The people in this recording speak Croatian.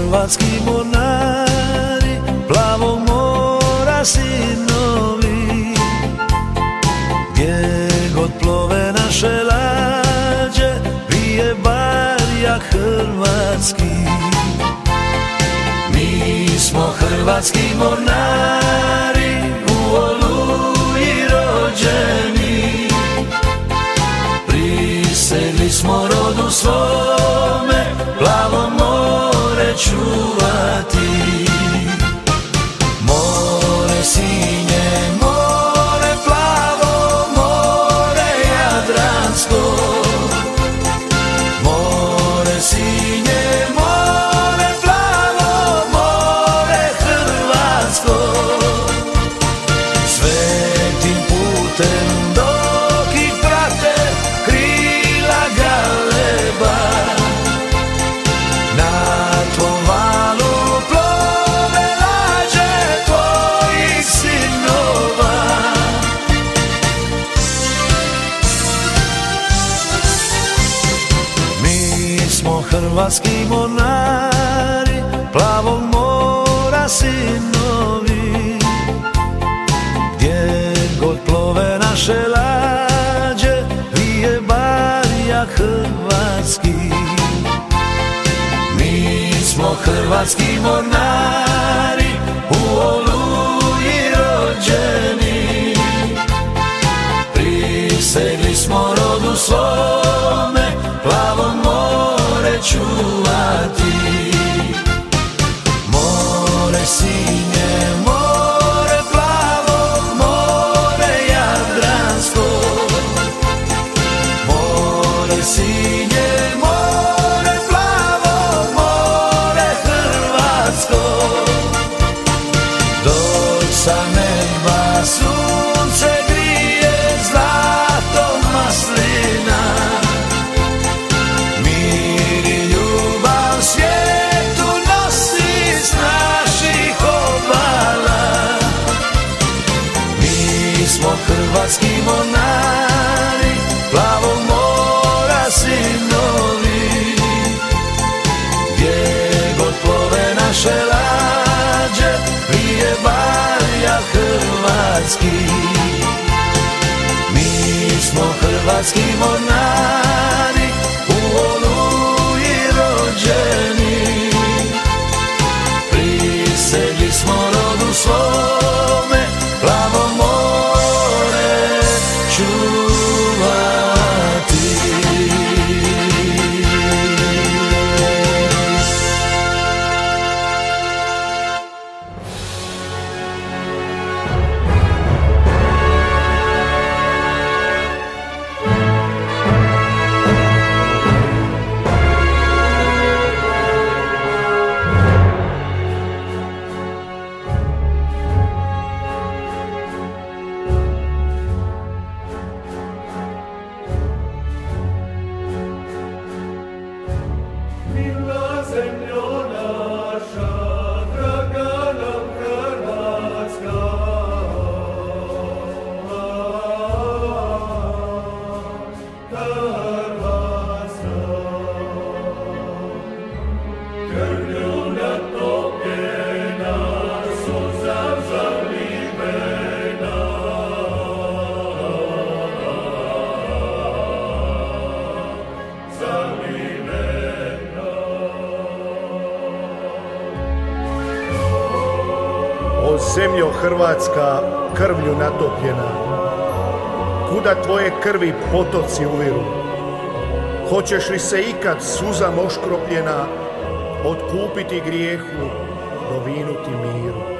hrvatski mornari, plavog mora sinovi. Gdje god plove naše lađe, prije barjak hrvatski. Mi smo hrvatski mornari, u Oluji rođeni. Prisegli smo rodu svome, plavo more čuvati. More sinje, more plavo, more jadransko. More sinje, more plavo, more hrvatsko. Svetim putem dok ih prate krila galeba, na tvom valu plove lađe tvojih sinova. Mi smo hrvatski mornari, plavog mora sinovi. Gdje god plove naše lađe, vije barjak hrvatski. Mi smo hrvatski mornari, u Oluji rođeni. Prisegli smo rodu svome, plavo more čuvati. More sinje, more plavo, more jadransko. More sinje, more plavo, more hrvatsko. Dok sa neba sunce grije zlato maslina, mir i ljubav svijetu nosi s naših obala. Mi smo hrvatski mornari, plavog mora sinovi. Gdje god plove naše lađe, prije barjak hrvatski. Mi smo hrvatski mornari, u Oluji rođeni. Prisegli smo rodu svome, plavo more čuvati. O zemljo Hrvatska, krvlju natopljena, kuda tvoje krvi potoci uviru? Hoćeš li se ikad suzam oškropljena otkupiti grijehu, dovinuti miru?